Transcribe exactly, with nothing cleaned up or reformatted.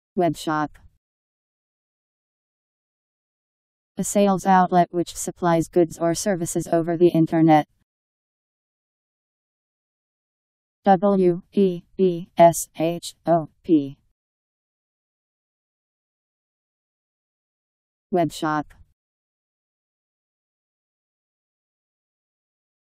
Webshop. A sales outlet which supplies goods or services over the internet. W E B S H O P. Webshop.